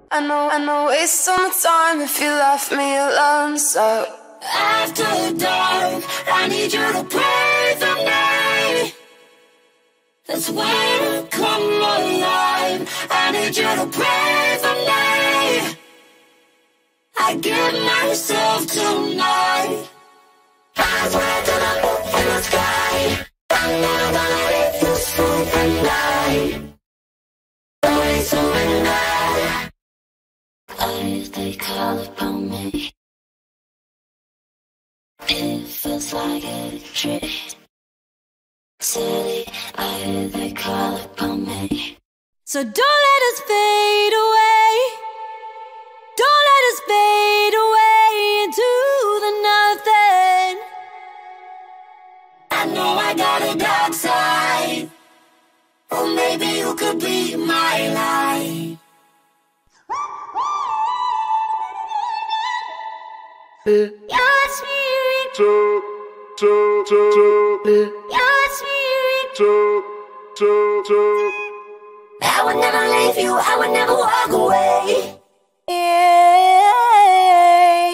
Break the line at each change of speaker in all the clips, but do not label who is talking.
I know, waste so much time if you left me alone. So after dark, I need you to pray for me. That's when I come alive. I need you to pray for me. I give myself tonight. Eyes wide to the moon in the sky. I'm never gonna leave you through the night. Don't surrender. Eyes, they call upon me. It feels like a trick. City, eyes, they call upon me. So don't let us fade away. Don't let us fade away into the nothing. I know I got a dark side. Or maybe you could be my light. Your spirit, your spirit. I would never leave you, I would never walk away. Yeah.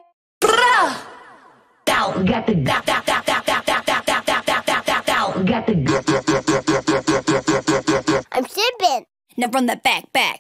Down, got the down, got the. I'm slipping. Now from the back.